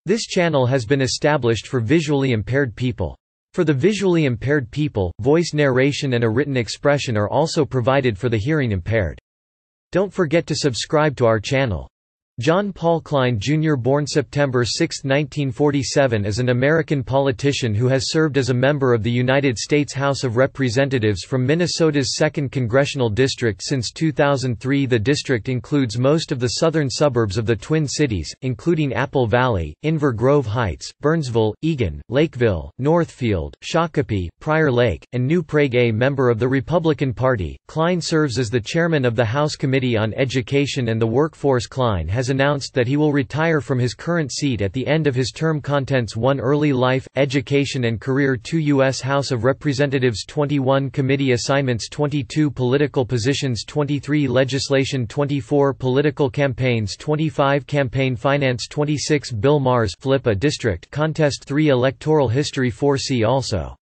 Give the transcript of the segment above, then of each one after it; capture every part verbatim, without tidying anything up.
This channel has been established for visually impaired people. For the visually impaired people, voice narration and a written expression are also provided for the hearing impaired. Don't forget to subscribe to our channel. John Paul Kline Junior Born September sixth nineteen forty-seven is an American politician who has served as a member of the United States House of Representatives from Minnesota's second Congressional District since two thousand three. The district includes most of the southern suburbs of the Twin Cities, including Apple Valley, Inver Grove Heights, Burnsville, Eagan, Lakeville, Northfield, Shakopee, Prior Lake, and New Prague. A member of the Republican Party, Kline serves as the chairman of the House Committee on Education and the Workforce. Kline has announced that he will retire from his current seat at the end of his term. Contents: one Early life, education and career, two U S House of Representatives, twenty-one Committee assignments, twenty-two Political positions, twenty-three Legislation, twenty-four Political campaigns, twenty-five Campaign finance, twenty-six Bill Mahers flip a district contest, three Electoral history, four See also.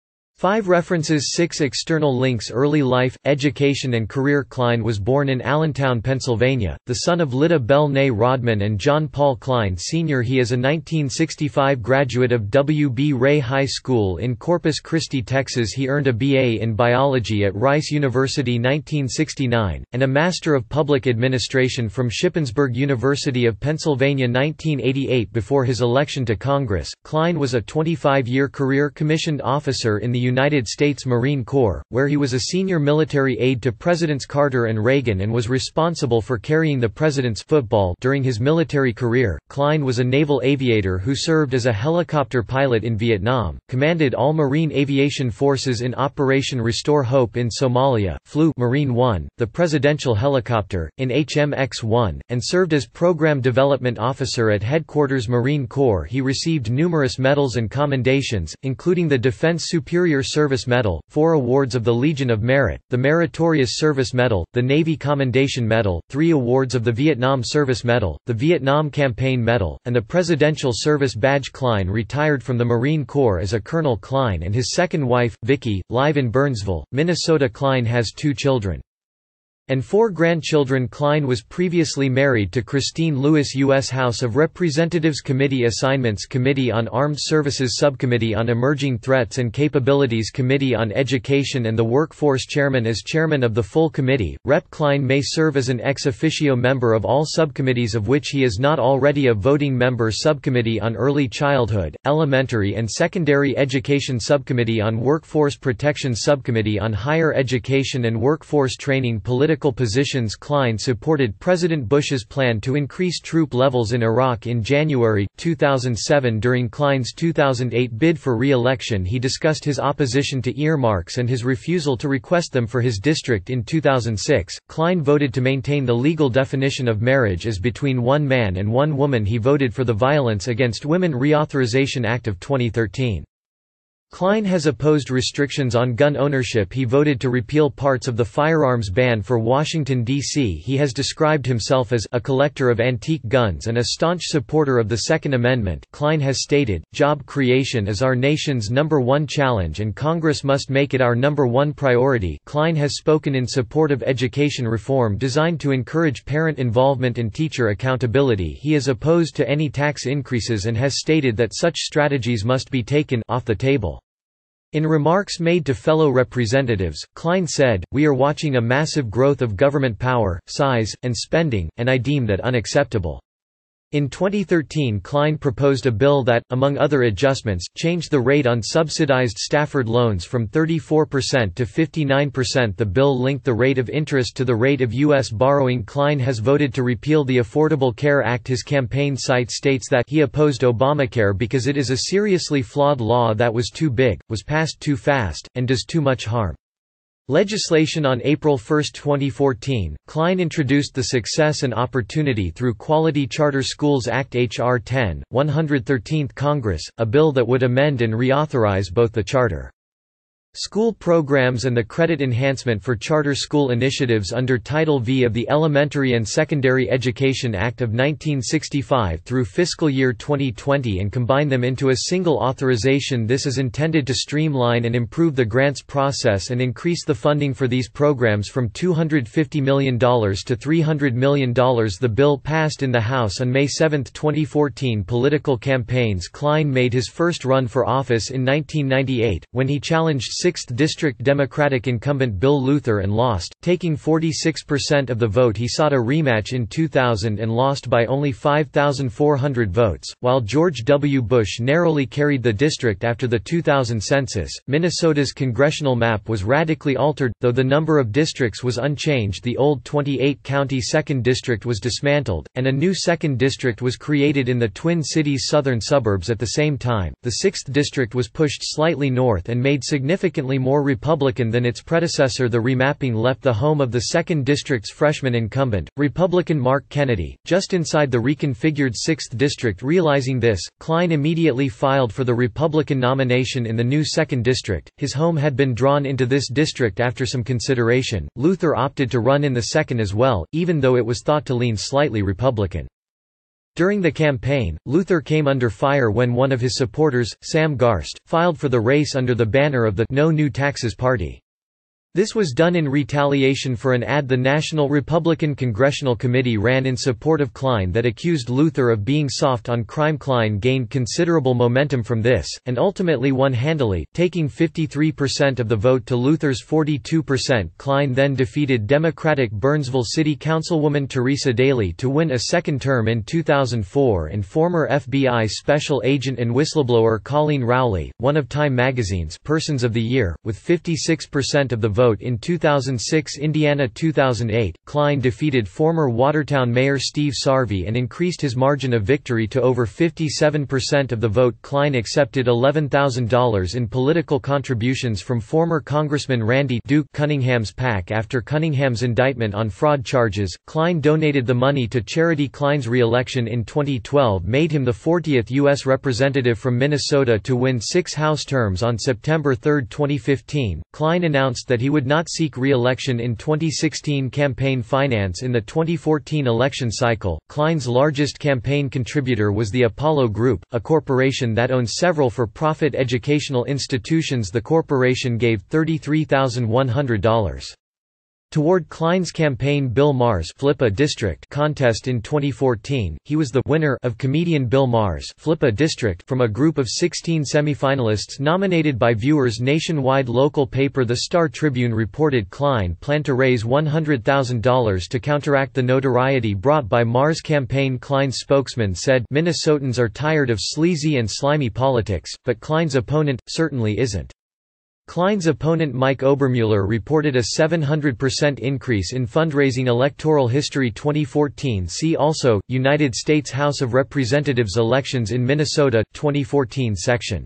five References, six External links. Early life, education and career. Kline was born in Allentown, Pennsylvania, the son of Lida Bell née Rodman and John Paul Kline Senior He is a nineteen sixty-five graduate of W B Ray High School in Corpus Christi, Texas. He earned a B A in biology at Rice University nineteen sixty-nine, and a Master of Public Administration from Shippensburg University of Pennsylvania nineteen eighty-eight. Before his election to Congress, Kline was a twenty-five-year career commissioned officer in the United States Marine Corps, where he was a senior military aide to Presidents Carter and Reagan and was responsible for carrying the president's football during his military career. Kline was a naval aviator who served as a helicopter pilot in Vietnam, commanded all Marine aviation forces in Operation Restore Hope in Somalia, flew Marine One, the presidential helicopter, in H M X one, and served as Program Development Officer at Headquarters Marine Corps. He received numerous medals and commendations, including the Defense Superior Service Medal, four awards of the Legion of Merit, the Meritorious Service Medal, the Navy Commendation Medal, three awards of the Vietnam Service Medal, the Vietnam Campaign Medal, and the Presidential Service Badge. Kline retired from the Marine Corps as a Colonel. Kline and his second wife, Vicki, live in Burnsville, Minnesota. Kline has two children and four grandchildren. Kline was previously married to Christine Lewis. U S House of Representatives Committee assignments, Committee on Armed Services, Subcommittee on Emerging Threats and Capabilities, Committee on Education and the Workforce. Chairman. As chairman of the full committee, Representative Kline may serve as an ex officio member of all subcommittees of which he is not already a voting member. Subcommittee on Early Childhood, Elementary and Secondary Education, Subcommittee on Workforce Protection, Subcommittee on Higher Education and Workforce Training. Political positions. Kline supported President Bush's plan to increase troop levels in Iraq in January two thousand seven. During Kline's two thousand eight bid for re-election, he discussed his opposition to earmarks and his refusal to request them for his district. In two thousand six, Kline voted to maintain the legal definition of marriage as between one man and one woman. He voted for the Violence Against Women Reauthorization Act of twenty thirteen. Kline has opposed restrictions on gun ownership. He voted to repeal parts of the firearms ban for Washington, D C He has described himself as a collector of antique guns and a staunch supporter of the Second Amendment. Kline has stated, "Job creation is our nation's number one challenge and Congress must make it our number one priority." Kline has spoken in support of education reform designed to encourage parent involvement and teacher accountability. He is opposed to any tax increases and has stated that such strategies must be taken off the table. In remarks made to fellow representatives, Kline said, "We are watching a massive growth of government power, size, and spending, and I deem that unacceptable." In twenty thirteen, Kline proposed a bill that, among other adjustments, changed the rate on subsidized Stafford loans from thirty-four percent to fifty-nine percent. The bill linked the rate of interest to the rate of U S borrowing. Kline has voted to repeal the Affordable Care Act. His campaign site states that he opposed Obamacare because it is a seriously flawed law that was too big, was passed too fast, and does too much harm. Legislation. On April first twenty fourteen, Kline introduced the Success and Opportunity Through Quality Charter Schools Act. H R ten, one hundred thirteenth Congress, a bill that would amend and reauthorize both the charter School programs and the credit enhancement for charter school initiatives under Title V of the Elementary and Secondary Education Act of nineteen sixty-five through fiscal year twenty twenty and combine them into a single authorization. This is intended to streamline and improve the grants process and increase the funding for these programs from two hundred fifty million dollars to three hundred million dollars. The bill passed in the House on May seventh twenty fourteen. Political campaigns. Kline made his first run for office in nineteen ninety-eight, when he challenged sixth District Democratic incumbent Bill Luther and lost, taking forty-six percent of the vote. He sought a rematch in two thousand and lost by only five thousand four hundred votes, while George W. Bush narrowly carried the district after the two thousand census. Minnesota's congressional map was radically altered, though the number of districts was unchanged. The old twenty-eight county second District was dismantled, and a new second District was created in the Twin Cities southern suburbs at the same time. The sixth District was pushed slightly north and made significantly more Republican than its predecessor. The remapping left the home of the second District's freshman incumbent, Republican Mark Kennedy, just inside the reconfigured sixth District. Realizing this, Kline immediately filed for the Republican nomination in the new second District. His home had been drawn into this district after some consideration. Luther opted to run in the second as well, even though it was thought to lean slightly Republican. During the campaign, Luther came under fire when one of his supporters, Sam Garst, filed for the race under the banner of the No New Taxes Party. This was done in retaliation for an ad the National Republican Congressional Committee ran in support of Kline that accused Luther of being soft on crime. Kline gained considerable momentum from this, and ultimately won handily, taking fifty-three percent of the vote to Luther's forty-two percent. Kline then defeated Democratic Burnsville City Councilwoman Teresa Daly to win a second term in two thousand four, and former F B I Special Agent and whistleblower Colleen Rowley, one of Time magazine's Persons of the Year, with fifty-six percent of the vote. In two thousand six. Indiana two thousand eight, Kline defeated former Watertown Mayor Steve Sarvey and increased his margin of victory to over fifty-seven percent of the vote. Kline accepted eleven thousand dollars in political contributions from former Congressman Randy Duke Cunningham's PAC. After Cunningham's indictment on fraud charges, Kline donated the money to charity. Kline's re-election in twenty twelve made him the fortieth U S representative from Minnesota to win six House terms. On September third twenty fifteen, Kline announced that he would not seek re-election in twenty sixteen. Campaign finance. In the twenty fourteen election cycle, Kline's largest campaign contributor was the Apollo Group, a corporation that owns several for-profit educational institutions. The corporation gave thirty-three thousand one hundred dollars toward Kline's campaign. Bill Maher's Flip a District contest in twenty fourteen, he was the winner of comedian Bill Maher's Flip a District from a group of sixteen semifinalists nominated by viewers nationwide. Local paper The Star Tribune reported Kline planned to raise one hundred thousand dollars to counteract the notoriety brought by Maher's campaign. Kline's spokesman said, "Minnesotans are tired of sleazy and slimy politics, but Kline's opponent certainly isn't." Kline's opponent Mike Obermueller reported a seven hundred percent increase in fundraising. Electoral history twenty fourteen. See also, United States House of Representatives elections in Minnesota, twenty fourteen section.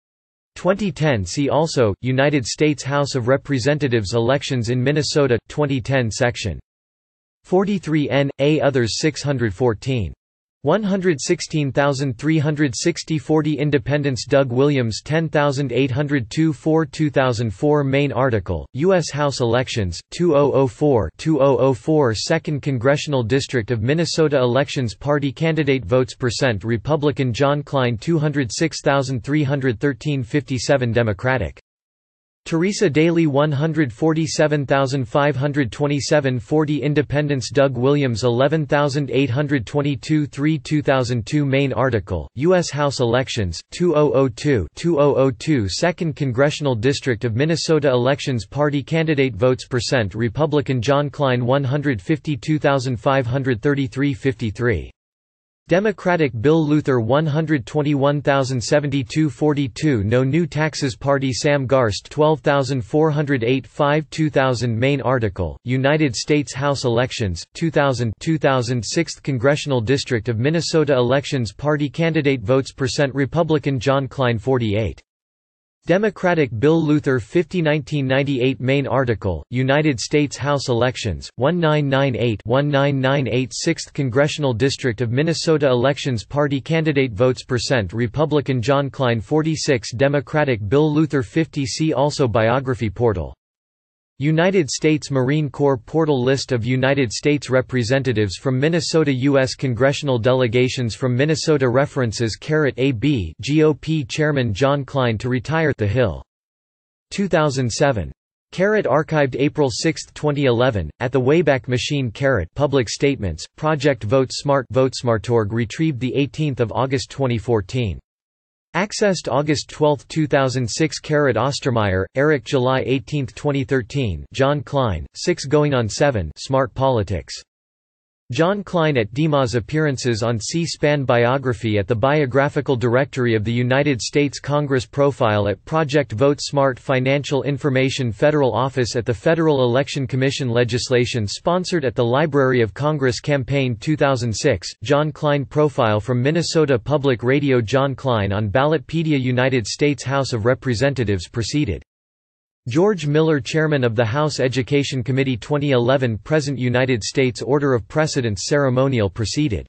twenty ten. See also, United States House of Representatives elections in Minnesota, twenty ten section. forty-three N, A. Others six hundred fourteen. one hundred sixteen thousand three hundred sixty. forty Independence. Doug Williams ten thousand eight hundred two. four two thousand four. Main article, U S House Elections, two thousand four to two thousand four. second Congressional District of Minnesota Elections. Party candidate votes percent. Republican John Kline two hundred six thousand three hundred thirteen. fifty-seven Democratic Teresa Daly one hundred forty-seven thousand five hundred twenty-seven. forty Independents. Doug Williams eleven thousand eight hundred twenty-two. three two thousand two. Main article, U S House Elections, two thousand two to two thousand two. second Congressional District of Minnesota Elections. Party candidate votes percent. Republican John Kline one hundred fifty-two thousand five hundred thirty-three. fifty-three Democratic Bill Luther one hundred twenty-one thousand seventy-two. forty-two No New Taxes Party Sam Garst twelve thousand four hundred eight. five two thousand. Main article, United States House Elections, two thousand two thousand. sixth Congressional District of Minnesota Elections. Party candidate votes percent. Republican John Kline forty-eight Democratic Bill Luther fifty nineteen ninety-eight Main article, United States House Elections, nineteen ninety-eight to nineteen ninety-eight sixth Congressional District of Minnesota Elections Party Candidate Votes Percent Republican John Kline forty-six Democratic Bill Luther fifty See also Biography Portal. United States Marine Corps Portal List of United States Representatives from Minnesota U S Congressional Delegations from Minnesota References A B G O P Chairman John Kline to retire The Hill. two thousand seven. Archived April sixth twenty eleven, at the Wayback Machine. Public Statements, Project Vote Smart VoteSmart.org retrieved eighteenth of August twenty fourteen. Accessed August twelfth two thousand six. Ostermeyer, Eric July eighteenth twenty thirteen. John Kline, six going on seven Smart Politics. John Kline at D M A's appearances on C-SPAN. Biography at the Biographical Directory of the United States Congress. Profile at Project Vote Smart. Financial Information. Federal Office at the Federal Election Commission. Legislation sponsored at the Library of Congress. Campaign two thousand six. John Kline Profile from Minnesota Public Radio. John Kline on Ballotpedia. United States House of Representatives. Preceded George Miller, Chairman of the House Education Committee. Twenty eleven Present United States Order of Precedence. Ceremonial. Preceded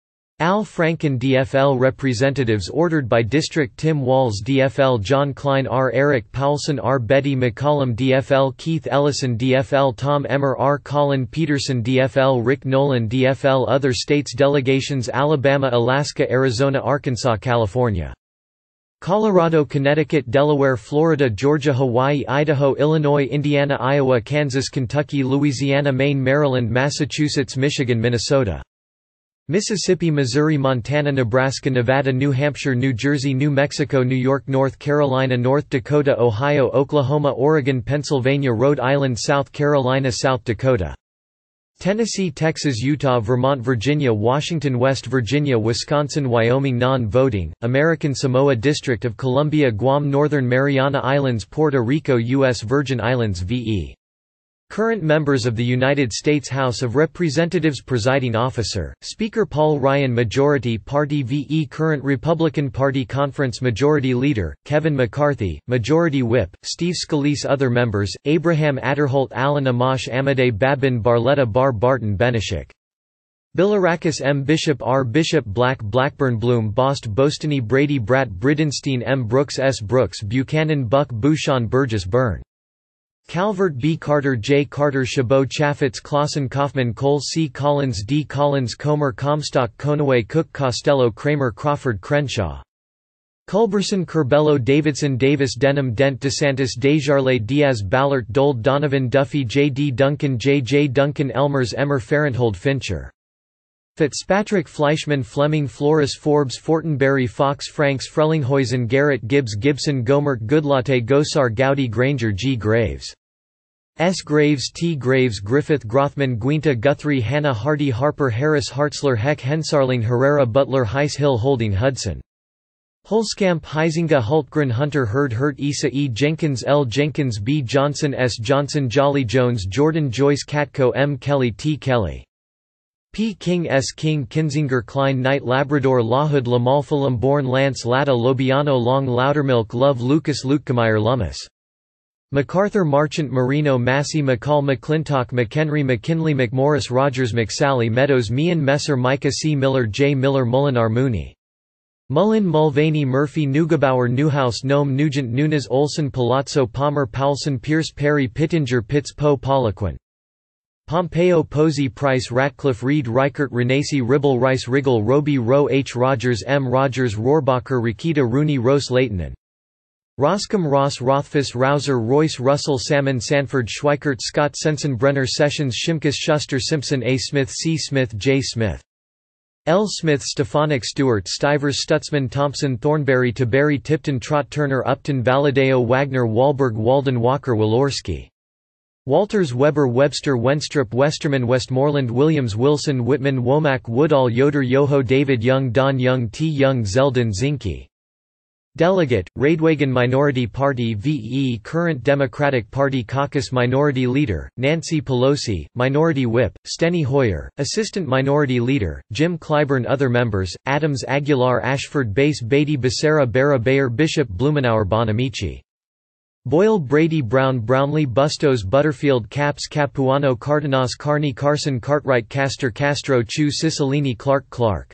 Al Franken. D F L Representatives ordered by District. Tim Walz. D F L John Kline. R. Eric Paulson. R. Betty McCollum. D F L Keith Ellison. D F L Tom Emmer. R. Colin Peterson. D F L Rick Nolan. D F L Other states delegations. Alabama, Alaska, Arizona, Arkansas, California, Colorado, Connecticut, Delaware, Florida, Georgia, Hawaii, Idaho, Illinois, Indiana, Iowa, Kansas, Kentucky, Louisiana, Maine, Maryland, Massachusetts, Michigan, Minnesota, Mississippi, Missouri, Montana, Nebraska, Nevada, New Hampshire, New Jersey, New Mexico, New York, North Carolina, North Dakota, Ohio, Oklahoma, Oregon, Pennsylvania, Rhode Island, South Carolina, South Dakota, Tennessee, Texas, Utah, Vermont, Virginia, Washington, West Virginia, Wisconsin, Wyoming. Non-voting, American Samoa, District of Columbia, Guam, Northern Mariana Islands, Puerto Rico, U S Virgin Islands. V E Current members of the United States House of Representatives. Presiding Officer, Speaker Paul Ryan. Majority Party. V E Current Republican Party Conference. Majority Leader, Kevin McCarthy. Majority Whip, Steve Scalise. Other members, Abraham Adderholt, Alan Amash, Amadei Babin, Barletta Bar, Barton Benishik, Bilirakis. M. Bishop. R. Bishop. Black, Blackburn, Bloom, Bost, Bostony, Brady, Bratt, Bridenstine. M. Brooks. S. Brooks, Buchanan, Buck, Bouchon, Burgess, Byrne, Calvert. B. Carter. J. Carter. Chabot, Chaffetz, Clausen, Kaufman, Cole. C. Collins. D. Collins, Comer, Comstock, Conaway, Cook, Costello, Kramer, Crawford, Crenshaw, Culberson, Curbelo, Davidson, Davis, Denham, Dent, DeSantis, Desjardins, Diaz, Ballard, Dole, Donovan, Duffy, J. D. Duncan, J. J. Duncan, Elmers, Emmer, Farenthold, Fincher, Fitzpatrick, Fleischman, Fleming, Flores, Forbes, Fortenberry, Fox, Franks, Frellinghuizen, Garrett, Gibbs, Gibson, Gomert, Goodlatte, Gosar, Gowdy, Granger. G. Graves, S. Graves, T. Graves, Griffith, Grothman, Guinta, Guthrie, Hannah, Hardy, Harper, Harris, Hartzler, Heck, Hensarling, Herrera, Butler, Heiss, Hill, Holding, Hudson, Holzkamp, Heisinger, Hultgren, Hunter, Hurd, Hurt, Issa. E. Jenkins, L. Jenkins, B. Johnson, S. Johnson, Jolly, Jones, Jordan, Joyce, Katko, M. Kelly, T. Kelly, P. King, S. King, Kinzinger, Klein, Knight, Labrador, Lawhood, Lamalfa, Lambourne, Lance, Latta, Lobiano, Long, Loudermilk, Love, Lucas, Lukemeyer, Lummis, MacArthur, Marchant, Marino, Massey, McCall, McClintock, McHenry, McKinley, McMorris, Rogers, McSally, Meadows, Meehan, Messer, Micah C. Miller, J. Miller, Molinar, Mooney, Mullen, Mulvaney, Murphy, Neugebauer, Newhouse, Nome, Nugent, Nunes, Olson, Palazzo, Palmer, Paulson, Pierce, Perry, Pittenger, Pitts, Poe, Poliquin, Pompeo, Posey, Price, Ratcliffe, Reed, Reichert, Renacci, Ribble, Rice, Riggle, Roby, Rowe, H. Rogers, M. Rogers, Rohrbacher, Rikita, Rooney, Rose, Leightonen, Roscom, Ross, Rothfuss, Rouser, Royce, Russell, Salmon, Sanford, Schweikert, Scott, Sensenbrenner, Sessions, Shimkus, Schuster, Simpson, A. Smith, C. Smith, J. Smith, L. Smith, Stefanik, Stewart, Stivers, Stutzman, Thompson, Thornberry, Taberry, Tipton, Trott, Turner, Upton, Valadeo, Wagner, Wahlberg, Walden, Walker, Walorski, Walters, Weber, Webster, Wenstrup, Westerman, Westmoreland, Williams, Wilson, Whitman, Womack, Woodall, Yoder, Yoho, David Young, Don Young, T. Young, Zeldin, Zinke, Delegate, Radwagon Minority Party V E Current Democratic Party Caucus Minority Leader, Nancy Pelosi, Minority Whip, Steny Hoyer, Assistant Minority Leader, Jim Clyburn. Other members, Adams Aguilar Ashford Bass Beatty Becerra Barra Bayer Bishop Blumenauer Bonamici Boyle Brady Brown Brownlee Bustos Butterfield Capps Capuano Cardenas Carney Carson Cartwright Castor Castro Chu Cicilline Clark Clark